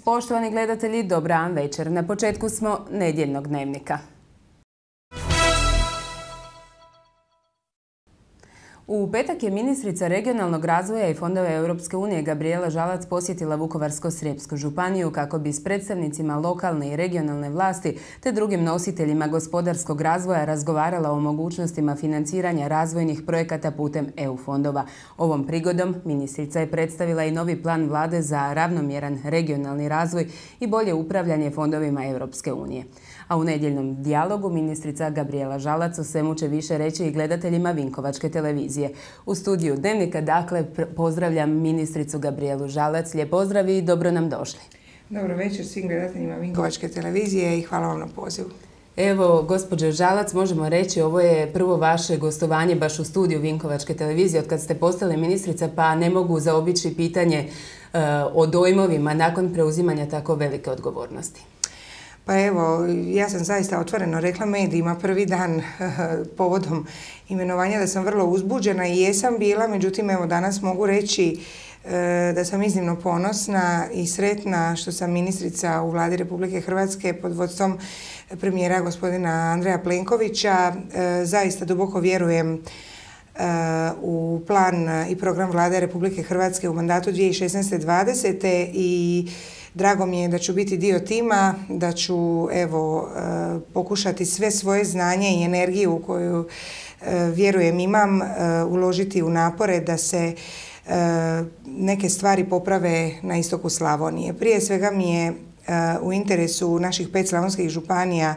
Poštovani gledatelji, dobra vam večer. Na početku smo nedjeljnog dnevnika. U petak je ministrica regionalnog razvoja i fondova Europske unije Gabrijela Žalac posjetila Vukovarsko-srijemsku županiju kako bi s predstavnicima lokalne i regionalne vlasti te drugim nositeljima gospodarskog razvoja razgovarala o mogućnostima financiranja razvojnih projekata putem EU fondova. Ovom prigodom ministrica je predstavila i novi plan vlade za ravnomjeran regionalni razvoj i bolje upravljanje fondovima Europske unije. A u nedjeljnom dijalogu ministrica Gabrijela Žalac o svemu će više reći i gledateljima Vinkovačke televizije. U studiju Dnevnika, dakle, pozdravljam ministricu Gabrijelu Žalac. Lijep pozdrav i dobro nam došli. Dobro večer svim gledateljima Vinkovačke televizije i hvala vam na pozivu. Evo, gospođo Žalac, možemo reći, ovo je prvo vaše gostovanje baš u studiju Vinkovačke televizije od kad ste postali ministrica, pa ne mogu zaobići pitanje o dojmovima nakon preuzimanja tako velike odgovornosti. Pa evo, ja sam zaista otvoreno rekla medijima prvi dan povodom imenovanja da sam vrlo uzbuđena i jesam bila, međutim evo danas mogu reći da sam iznimno ponosna i sretna što sam ministrica u Vladi Republike Hrvatske pod vodstvom premijera gospodina Andreja Plenkovića. Zaista duboko vjerujem u plan i program Vlade Republike Hrvatske u mandatu 2016-2020 i drago mi je da ću biti dio tima, da ću evo pokušati sve svoje znanje i energiju koju vjerujem imam uložiti u napore da se neke stvari poprave na istoku Slavonije. Prije svega mi je u interesu naših 5 slavonskih županija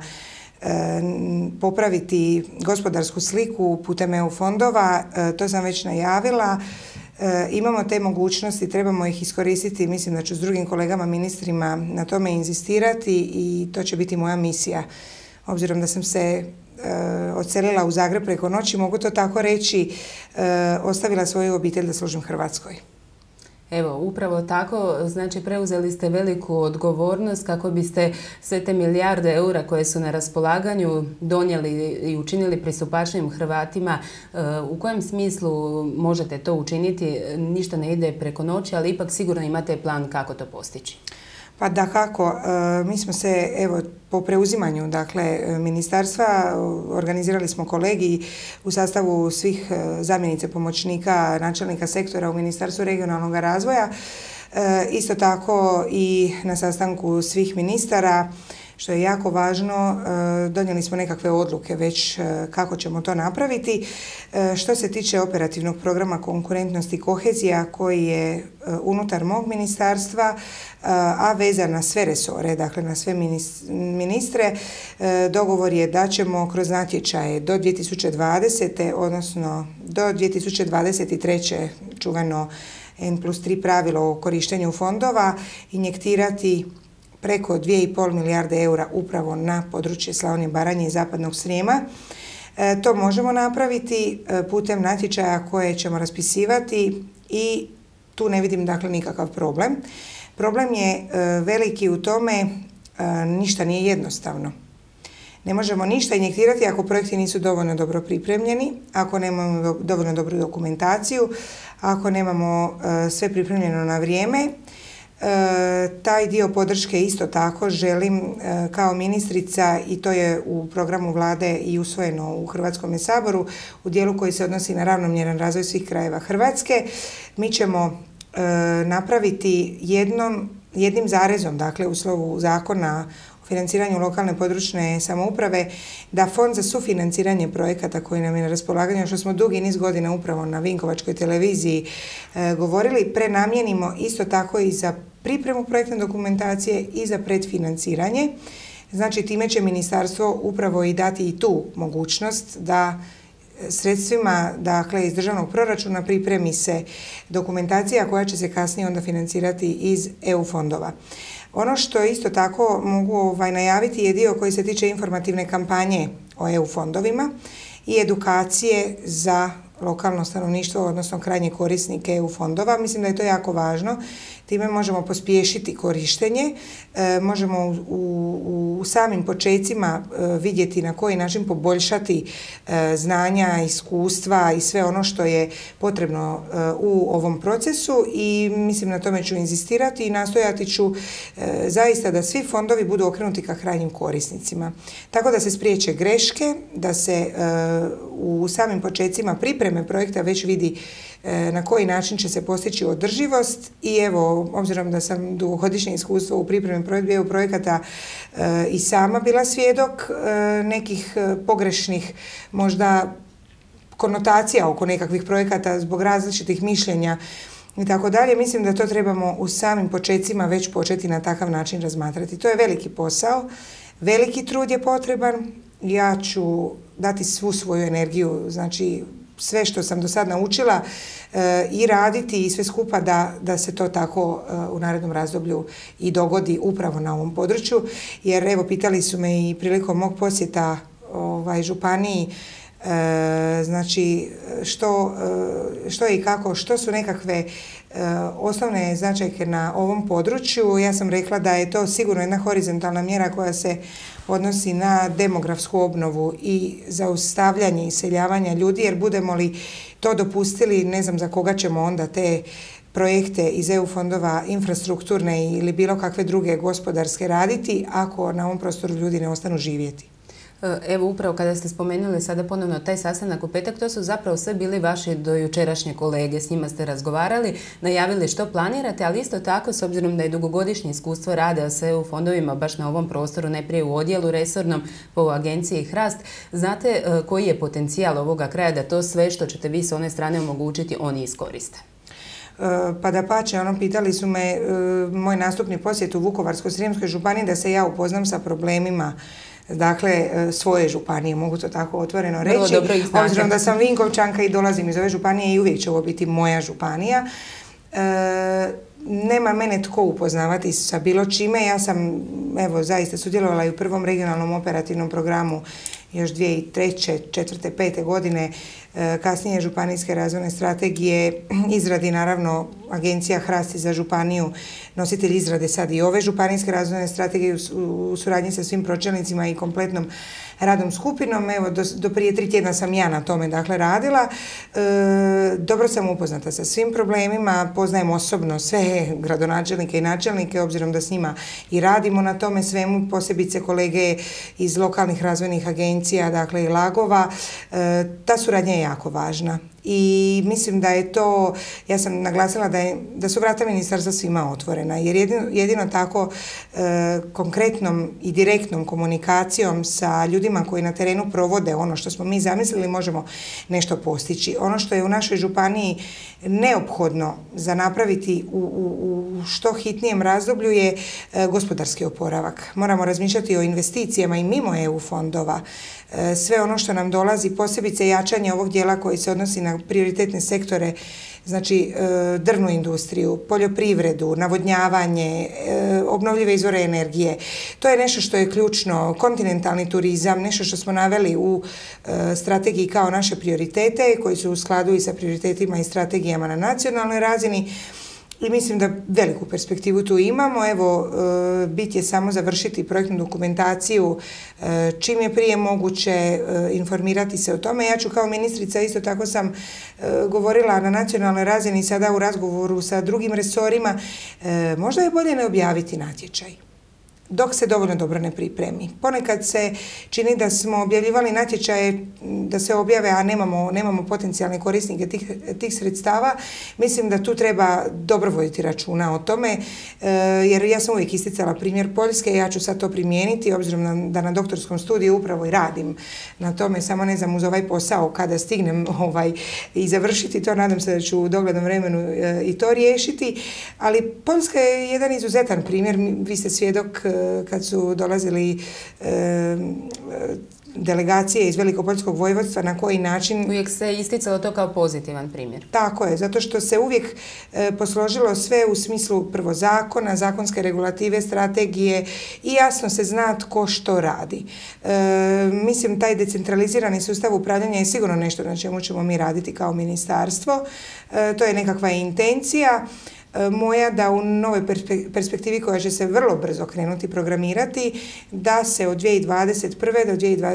popraviti gospodarsku sliku putem EU fondova, to sam već najavila. Imamo te mogućnosti, trebamo ih iskoristiti, mislim da ću s drugim kolegama ministrima na tome inzistirati i to će biti moja misija. Obzirom da sam se odselila u Zagreb preko noći, mogu to tako reći, ostavila svoju obitelj da služim Hrvatskoj. Evo, upravo tako, znači preuzeli ste veliku odgovornost kako biste sve te milijarde eura koje su na raspolaganju donijeli i učinili pristupačnim Hrvatima. U kojem smislu možete to učiniti? Ništa ne ide preko noći, ali ipak sigurno imate plan kako to postići. Pa dakako, mi smo se evo po preuzimanju ministarstva organizirali smo kolegij u sastavu svih zamjenica pomoćnika načelnika sektora u Ministarstvu regionalnog razvoja. Isto tako i na sastanku svih ministara, što je jako važno, donijeli smo nekakve odluke već kako ćemo to napraviti. Što se tiče operativnog programa konkurentnosti i kohezija koji je unutar mog ministarstva, a vezan na sve resore, dakle na sve ministre, dogovor je da ćemo kroz natječaje do 2020. odnosno do 2023. čuveno N+3 pravilo o korištenju fondova injektirati preko 2,5 milijarde eura upravo na područje Slavonije, Baranje i Zapadnog Srijema. To možemo napraviti putem natječaja koje ćemo raspisivati i tu ne vidim dakle nikakav problem. Problem je veliki u tome, ništa nije jednostavno. Ne možemo ništa injektirati ako projekti nisu dovoljno dobro pripremljeni, ako nemamo dovoljno dobru dokumentaciju, ako nemamo sve pripremljeno na vrijeme. Taj dio podrške isto tako želim kao ministrica i to je u programu vlade i usvojeno u Hrvatskom saboru u dijelu koji se odnosi na ravnomjeran razvoj svih krajeva Hrvatske. Mi ćemo napraviti jednim zarezom, dakle u slovu zakona o financiranju lokalne područne samouprave, da fond za sufinanciranje projekata koji nam je na raspolaganju, što smo dugi niz godina upravo na Vinkovačkoj televiziji govorili, prenamijenimo isto tako i za pripremu projektne dokumentacije i za predfinanciranje. Znači time će ministarstvo upravo i dati i tu mogućnost da sredstvima, dakle iz državnog proračuna pripremi se dokumentacija koja će se kasnije onda financirati iz EU fondova. Ono što isto tako mogu najaviti je dio koji se tiče informativne kampanje o EU fondovima i edukacije za lokalno stanovništvo, odnosno krajnje korisnike EU fondova. Mislim da je to jako važno. Time možemo pospješiti korištenje, možemo u samim počecima vidjeti na koji način poboljšati znanja, iskustva i sve ono što je potrebno u ovom procesu i mislim na tome ću inzistirati i nastojati ću zaista da svi fondovi budu okrenuti ka krajnjim korisnicima. Tako da se spriječe greške, da se u samim počecima pripreme projekta već vidi na koji način će se postići održivost i evo, obzirom da sam dugogodišnje iskustvo u pripremi provedbe EU projekata i sama bila svjedok nekih pogrešnih možda konotacija oko nekakvih projekata zbog različitih mišljenja i tako dalje, mislim da to trebamo u samim počecima već početi na takav način razmatrati. To je veliki posao, veliki trud je potreban, ja ću dati svu svoju energiju, znači sve što sam do sad naučila i raditi i sve skupa da se to tako u narednom razdoblju i dogodi upravo na ovom području. Jer evo pitali su me i prilikom mog posjeta županiji znači što i kako, što su nekakve osnovne značajke na ovom području. Ja sam rekla da je to sigurno jedna horizontalna mjera koja se odnosi na demografsku obnovu i zaustavljanje iseljavanja ljudi, jer budemo li to dopustili, ne znam za koga ćemo onda te projekte iz EU fondova infrastrukturne ili bilo kakve druge gospodarske raditi ako na ovom prostoru ljudi ne ostanu živjeti. Evo upravo kada ste spomenuli sada ponovno taj sastanak u petak, to su zapravo sve bili vaši dojučerašnje kolege, s njima ste razgovarali, najavili što planirate, ali isto tako s obzirom da je dugogodišnje iskustvo rada s EU fondovima baš na ovom prostoru, najprije u odjelu resornom po agenciji Hrast, znate koji je potencijal ovoga kraja da to sve što ćete vi s one strane omogućiti oni iskoriste? Pa dapače, pitali su me moj nastupni posjet u Vukovarsko-srijemskoj županiji da se ja upoznam sa problemima dakle svoje županije, mogu to tako otvoreno reći. Obzirom da sam Vinkovčanka i dolazim iz ove županije i uvijek će ovo biti moja županija. Nema mene tko upoznavati sa bilo čime. Ja sam zaista sudjelovala i u prvom regionalnom operativnom programu još 2003., 2004., 2005. godine, kasnije županijske razvojne strategije, izradi naravno agencija Hrasti za županiju, nositelj izrade sad i ove županijske razvojne strategije u suradnji sa svim pročelnicima i kompletnom radom skupinom. Evo, do prije 3 tjedna sam ja na tome radila. Dobro sam upoznata sa svim problemima, poznajem osobno sve gradonačelnike i načelnike, obzirom da s njima i radimo na tome svemu, posebice kolege iz lokalnih razvojnih agencija, dakle i lagova. Ta suradnja je jako važna. I mislim da je to, ja sam naglasila da su vrata ministarstva svima otvorena, jer jedino tako konkretnom i direktnom komunikacijom sa ljudima koji na terenu provode ono što smo mi zamislili možemo nešto postići. Ono što je u našoj županiji neophodno za napraviti u što hitnijem razdoblju je gospodarski oporavak. Moramo razmišljati o investicijama i mimo EU fondova. Sve ono što nam dolazi, posebice jačanje ovog dijela koji se odnosi na prioritetne sektore, znači drvnu industriju, poljoprivredu, navodnjavanje, obnovljive izvore energije. To je nešto što je ključno, kontinentalni turizam, nešto što smo naveli u strategiji kao naše prioritete, koji su u skladu i sa prioritetima i strategijama na nacionalnoj razini. I mislim da veliku perspektivu tu imamo. Evo, bit je samo završiti projektnu dokumentaciju, čim je prije moguće informirati se o tome. Ja ću kao ministrica, isto tako sam govorila na nacionalnoj razini, sada u razgovoru sa drugim resorima, možda je bolje ne objaviti natječaj dok se dovoljno dobro ne pripremi. Ponekad se čini da smo objavljivali natječaje da se objave, a nemamo potencijalne korisnike tih sredstava. Mislim da tu treba dobro voditi računa o tome, jer ja sam uvijek isticala primjer Poljske, ja ću sad to primijeniti, obzirom da na doktorskom studiju upravo i radim na tome, samo ne znam uz ovaj posao kada stignem i završiti to, nadam se da ću u doglednom vremenu i to riješiti, ali Poljska je jedan izuzetan primjer, vi ste svjedok kad su dolazili delegacije iz Velikopoljskog vojvodstva, na koji način... Uvijek se isticalo to kao pozitivan primjer. Tako je, zato što se uvijek posložilo sve u smislu prvo zakona, zakonske regulative, strategije i jasno se zna tko što radi. Mislim, taj decentralizirani sustav upravljanja je sigurno nešto na čemu ćemo mi raditi kao ministarstvo. To je nekakva intencija moja da u novoj perspektivi koja će se vrlo brzo krenuti programirati, da se od 2021. do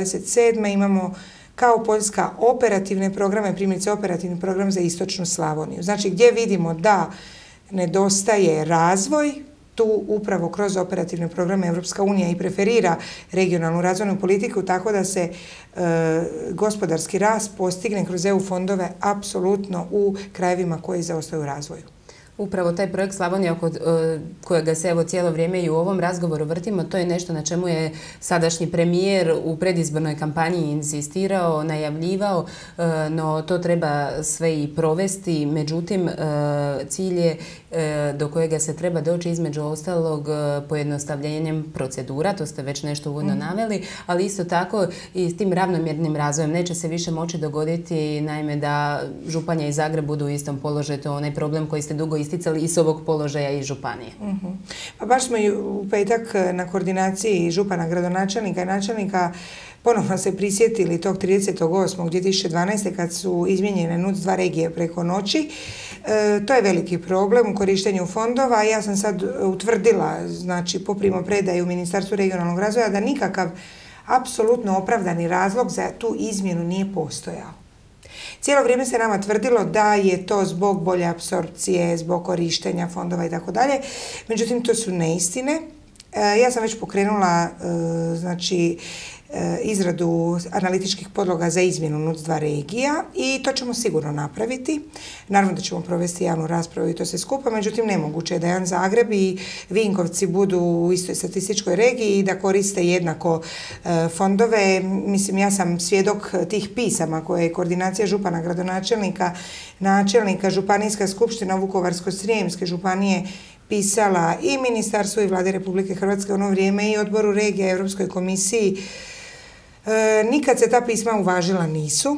2027. imamo kao Poljska operativne programe, primjerice operativni program za istočnu Slavoniju. Znači gdje vidimo da nedostaje razvoj, tu upravo kroz operativne programe Europska unija i preferira regionalnu razvojnu politiku tako da se gospodarski rast postigne kroz EU fondove apsolutno u krajevima koji zaostaju u razvoju. Upravo taj projekt Slavonija oko kojega se evo cijelo vrijeme i u ovom razgovoru vrtimo, to je nešto na čemu je sadašnji premijer u predizbornoj kampanji insistirao, najavljivao, no to treba sve i provesti. Međutim, cilj je do kojega se treba doći između ostalog pojednostavljenjem procedura, to ste već nešto uvodno naveli, ali isto tako i s tim ravnomjernim razvojem. Neće se više moći dogoditi, naime, da Županja i Zagreb budu u istom položaju. To je onaj problem koji ste dugo isticali i s ovog položaja i županije. Pa baš smo i u petak na koordinaciji župana, gradonačelnika i načelnika ponovno se prisjetili tog 30.8.2012. kad su izmijenjene NUTS-2 regije preko noći. To je veliki problem u korištenju fondova. Ja sam sad utvrdila, znači po primopredaju u Ministarstvu regionalnog razvoja, da nikakav apsolutno opravdani razlog za tu izmjenu nije postojao. Cijelo vrijeme se nama tvrdilo da je to zbog bolje apsorpcije, zbog korištenja fondova i tako dalje. Međutim, to su neistine. Ja sam već pokrenula znači izradu analitičkih podloga za izmjenu NUTS-2 regija i to ćemo sigurno napraviti. Naravno da ćemo provesti javnu raspravu i to sve skupa, međutim nemoguće je da jedan Zagreb i Vinkovci budu u istoj statističkoj regiji i da koriste jednako fondove. Mislim, ja sam svjedok tih pisama koje je koordinacija župana, gradonačelnika, načelnika, županijska skupština Vukovarsko-srijemske županije pisala i Ministarstvu i Vlade Republike Hrvatske u ono vrijeme i Odboru regija Europskoj komisiji. Nikad se ta pisma uvažila nisu.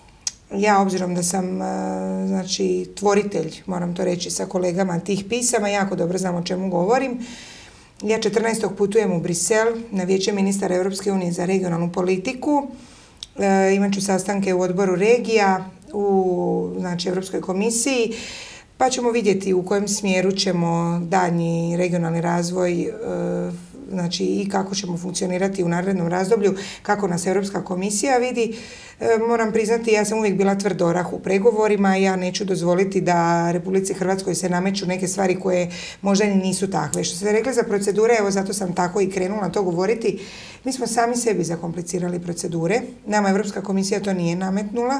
Ja, obzirom da sam znači, tvoritelj, moram to reći, sa kolegama tih pisama, jako dobro znam o čemu govorim. Ja 14. putujem u Brisel na Vijeće ministara Europske unije za regionalnu politiku. Imat ću sastanke u Odboru regija, u znači, Europskoj komisiji, pa ćemo vidjeti u kojem smjeru ćemo daljnji regionalni razvoj znači i kako ćemo funkcionirati u narednom razdoblju, kako nas Europska komisija vidi. Moram priznati, ja sam uvijek bila tvrdorah u pregovorima i ja neću dozvoliti da Republici Hrvatskoj se nameću neke stvari koje možda ni nisu takve. Što ste rekli za procedure, evo zato sam tako i krenula to govoriti, mi smo sami sebi zakomplicirali procedure. Nama Europska komisija to nije nametnula.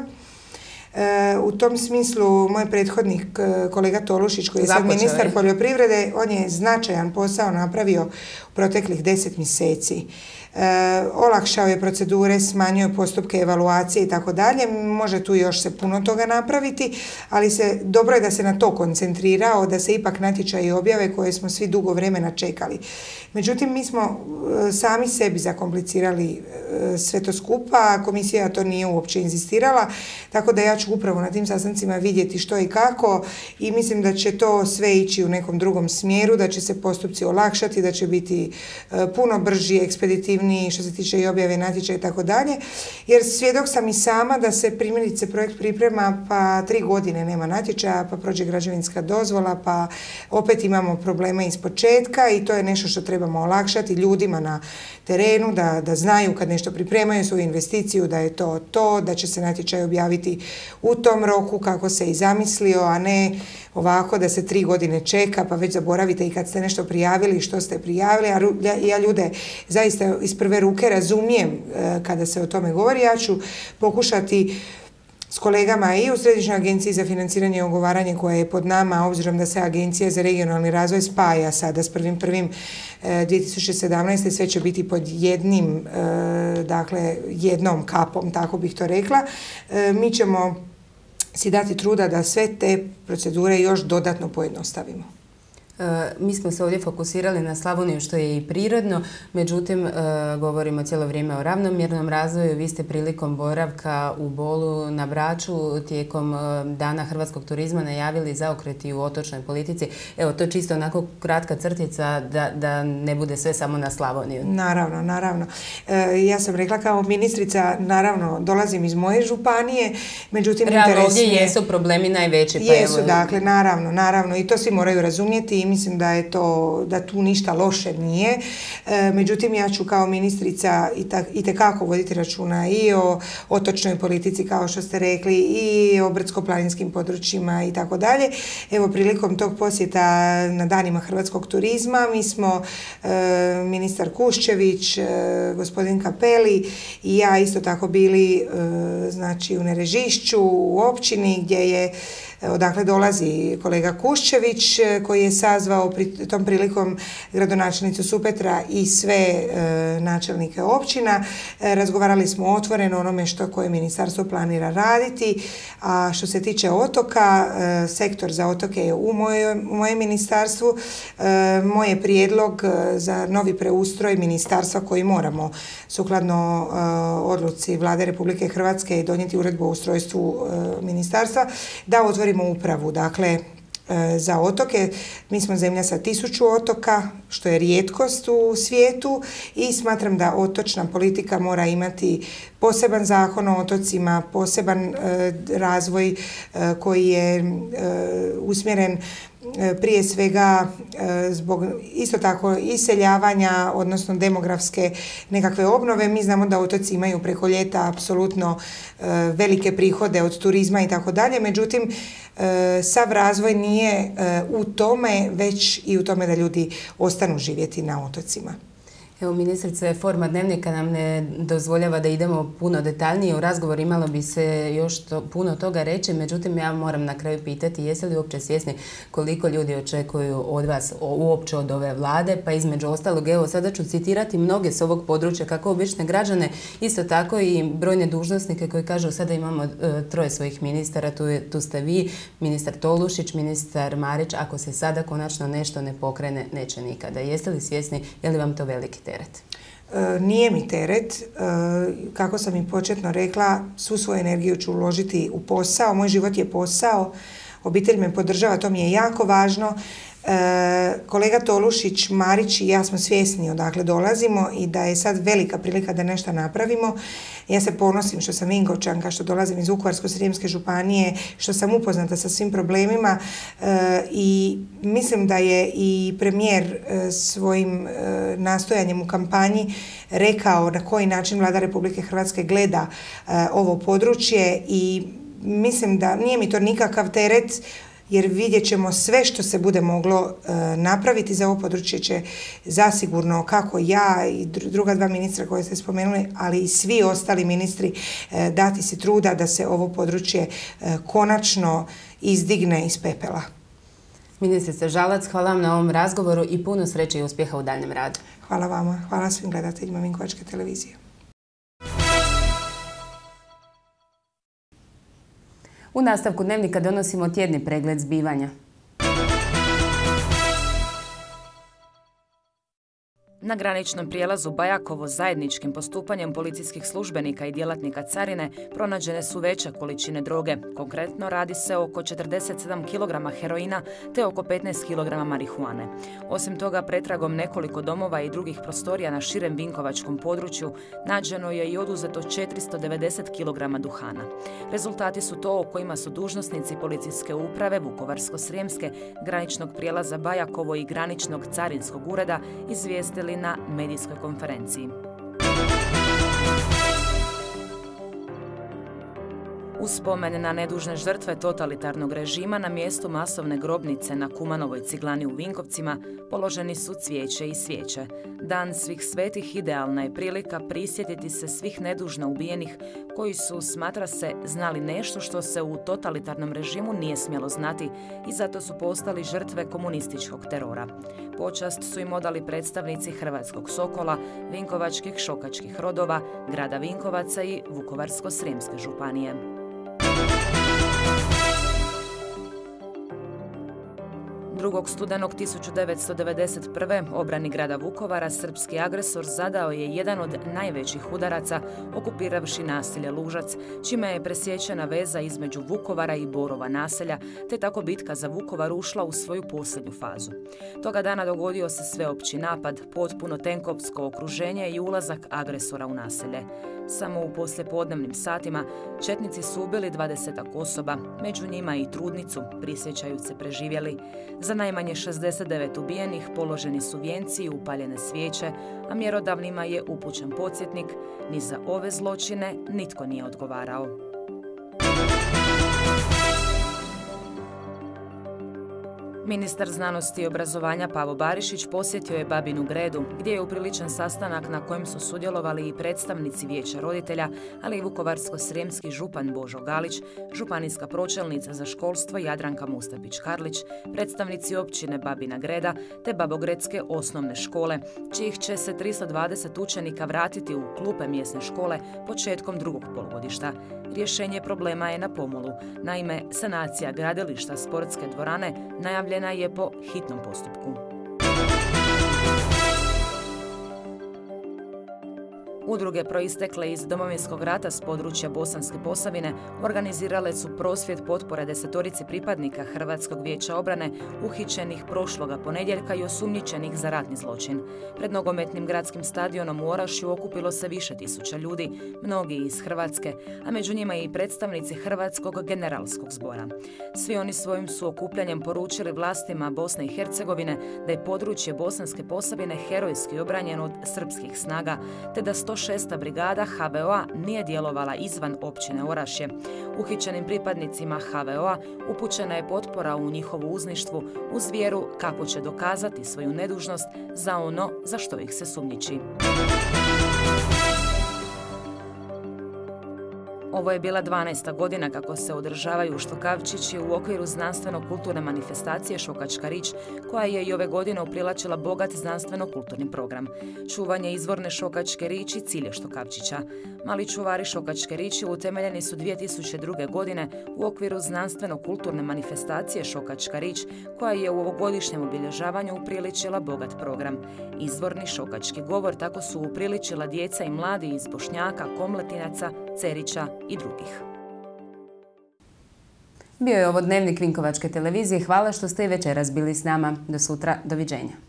U tom smislu, moj prethodnik, kolega Tolušić, koji je sad ministar poljoprivrede, on je značajan posao napravio u proteklih 10 mjeseci. Olakšao je procedure, smanjio postupke evaluacije i tako dalje. Može tu još se puno toga napraviti, ali dobro je da se na to koncentrirao, da se ipak natječaji objave koje smo svi dugo vremena čekali. Međutim, mi smo sami sebi zakomplicirali sve to skupa, komisija to nije uopće inzistirala, tako da ja ću upravo na tim sastancima vidjeti što i kako i mislim da će to sve ići u nekom drugom smjeru, da će se postupci olakšati, da će biti puno brži, ekspeditivniji što se tiče i objave natječaja i tako dalje, jer svjedok sam i sama da se primjerice projekt priprema pa 3 godine nema natječaja, pa prođe građevinska dozvola, pa opet imamo probleme iz početka i to je nešto što trebamo olakšati ljudima na terenu, da znaju kad nešto pripremaju svoju investiciju, da je to, da će se natječaj objaviti u tom roku kako se i zamislio, a ne ovako da se 3 godine čeka pa već zaboravite i kad ste nešto prijavili što ste prijavili. Ja ljude zaista iz prve ruke razumijem kada se o tome govori. Ja ću pokušati s kolegama i u Središnjoj agenciji za financiranje i ugovaranje koja je pod nama, obzirom da se Agencija za regionalni razvoj spaja sada s 1.1.2017. sve će biti pod jednom kapom, tako bih to rekla. Mi ćemo si dati truda da sve te procedure još dodatno pojednostavimo. Mi smo se ovdje fokusirali na Slavoniju, što je i prirodno, međutim govorimo cijelo vrijeme o ravnomjernom razvoju. Vi ste prilikom boravka u Bolu na Braču tijekom Dana hrvatskog turizma najavili zaokret i u otočnoj politici. Evo, to je čisto onako kratka crtica da ne bude sve samo na Slavoniju. Naravno. Ja sam rekla kao ministrica, naravno, dolazim iz moje županije, međutim, realno ovdje jesu problemi najveći. Jesu, dakle, naravno, i to svi moraju razumjeti i mislim da tu ništa loše nije. Međutim, ja ću kao ministrica itekako voditi računa i o otočnoj politici, kao što ste rekli, i o brdsko-planinskim područjima i tako dalje. Evo, prilikom tog posjeta na Danima hrvatskog turizma, mi smo ministar Kuščević, gospodin Kapeli i ja isto tako bili znači u Nerežišću, u općini gdje je odakle dolazi kolega Kuščević, koji je sazvao tom prilikom gradonačelnicu Supetra i sve načelnike općina. Razgovarali smo otvoreno o onome koje ministarstvo planira raditi, a što se tiče otoka, sektor za otoke je u mojem ministarstvu. Moj je prijedlog za novi preustroj ministarstva koji moramo sukladno odluci Vlade Republike Hrvatske donijeti uredbu o ustrojstvu ministarstva, da otvorimo upravu, dakle, za otoke. Mi smo zemlja sa 1000 otoka, što je rijetkost u svijetu i smatram da otočna politika mora imati poseban zakon o otocima, poseban razvoj koji je usmjeren prije svega zbog isto tako iseljavanja, odnosno demografske nekakve obnove. Mi znamo da otoci imaju preko ljeta apsolutno velike prihode od turizma i tako dalje, međutim sav razvoj nije u tome, već i u tome da ljudi ostanu živjeti na otocima. Evo, ministrice, forma dnevnika nam ne dozvoljava da idemo puno detaljnije u razgovor, imalo bi se još puno toga reći, međutim ja moram na kraju pitati jeste li uopće svjesni koliko ljudi očekuju od vas, uopće od ove vlade, pa između ostalog, evo sada ću citirati mnoge s ovog područja, kako obične građane, isto tako i brojne dužnosnike koji kažu sada imamo 3 svojih ministara, tu ste vi, ministar Tolušić, ministar Marić, ako se sada konačno nešto ne pokrene, neće nikada. Jeste li svjesni, je li vam to veliki teret? Nije mi teret. Kako sam i početno rekla, svu svoju energiju ću uložiti u posao. Moj život je posao. Obitelj me podržava, to mi je jako važno. Kolega Tolušić, Marić i ja smo svjesni odakle dolazimo i da je sad velika prilika da nešto napravimo. Ja se ponosim što sam Vinkovčanka, što dolazim iz Vukovarsko-srijemske županije, što sam upoznata sa svim problemima i mislim da je i premijer svojim nastojanjem u kampanji rekao na koji način Vlada Republike Hrvatske gleda ovo područje i mislim da nije mi to nikakav teret, jer vidjet ćemo sve što se bude moglo napraviti za ovo područje će zasigurno, kako ja i druga 2 ministra koje ste spomenuli, ali i svi ostali ministri dati se truda da se ovo područje konačno izdigne iz pepela. Ministrice Žalac, hvala vam na ovom razgovoru i puno sreće i uspjeha u daljnjem radu. Hvala vama, hvala svim gledateljima Vinkovačke televizije. U nastavku dnevnika donosimo tjedni pregled zbivanja. Na graničnom prijelazu Bajakovo zajedničkim postupanjem policijskih službenika i djelatnika carine pronađene su veće količine droge. Konkretno radi se oko 47 kg heroina te oko 15 kg marihuane. Osim toga, pretragom nekoliko domova i drugih prostorija na širem vinkovačkom području nađeno je i oduzeto 490 kg duhana. Rezultati su to o kojima su dužnosnici policijske uprave Vukovarsko-srijemske, graničnog prijelaza Bajakovo i graničnog carinskog ureda izvijestili na medijskoj konferenciji. U spomen na nedužne žrtve totalitarnog režima na mjestu masovne grobnice na Kumanovoj ciglani u Vinkovcima položeni su cvijeće i svijeće. Dan svih svetih idealna je prilika prisjetiti se svih nedužno ubijenih koji su, smatra se, znali nešto što se u totalitarnom režimu nije smjelo znati i zato su postali žrtve komunističkog terora. Počast su im odali predstavnici Hrvatskog Sokola, vinkovačkih šokačkih rodova, grada Vinkovaca i Vukovarsko-srijemske županije. 2. studenog 1991. obrani grada Vukovara srpski agresor zadao je jedan od najvećih udaraca, okupiravši naselje Lužac, čime je presječena veza između Vukovara i Borova naselja, te tako bitka za Vukovar ušla u svoju posljednju fazu. Toga dana dogodio se sveopći napad, potpuno tenkovsko okruženje i ulazak agresora u naselje. Samo u poslijepodnevnim satima četnici su ubili 20 osoba, među njima i trudnicu, prisjećaju se preživjeli. Za najmanje 69 ubijenih položeni su vijenci i upaljene svijeće, a mjerodavnima je upućen podsjetnik, ni za ove zločine nitko nije odgovarao. Ministar znanosti i obrazovanja Pavo Barišić posjetio je Babinu Gredu, gdje je upriličen sastanak na kojem su sudjelovali i predstavnici Vijeća roditelja, ali i vukovarsko-srijemski župan Božo Galić, županijska pročelnica za školstvo Jadranka Mustapić-Karlić, predstavnici općine Babina Greda te Babogredske osnovne škole, čijih će se 320 učenika vratiti u klupe mjesne škole početkom drugog polugodišta. Rješenje problema je na pomolu. Naime, sanacija gradilišta sportske dvorane najavljena je po hitnom postupku. Udruge proistekle iz Domovinskog rata s područja Bosanske Posavine organizirale su prosvjed potpore 10 pripadnika Hrvatskog vijeća obrane uhićenih prošloga ponedjeljka i osumnjičenih za ratni zločin. Pred nogometnim gradskim stadionom u Orašju okupilo se više tisuća ljudi, mnogi iz Hrvatske, a među njima i predstavnici Hrvatskog generalskog zbora. Svi oni svojim su okupljanjem poručili vlastima Bosne i Hercegovine da je područje Bosanske Posavine herojski obranjeno od srpskih snaga, te da 106. brigada HVO-a nije djelovala izvan općine Orašje. Uhićenim pripadnicima HVO-a upućena je potpora u njihovu uzništvu uz vjeru kako će dokazati svoju nedužnost za ono za što ih se sumnjiči. Ovo je bila 12. godina kako se održavaju Štokavčići u okviru znanstveno-kulturne manifestacije Šokačka rič, koja je i ove godine upriličila bogat znanstveno-kulturni program. Čuvanje izvorne Šokačke riči cilj je Štokavčića. Mali čuvari Šokačke riči utemeljeni su 2002. godine u okviru znanstveno-kulturne manifestacije Šokačka rič, koja je u ovogodišnjem obilježavanju upriličila bogat program. Izvorni šokački govor tako su upriličila djeca i mladi iz Bošnjaka, Komletinaca, Cerića i drugih. Bio je ovo Dnevnik Vinkovačke televizije. Hvala što ste i večeras bili s nama. Do sutra, doviđenja.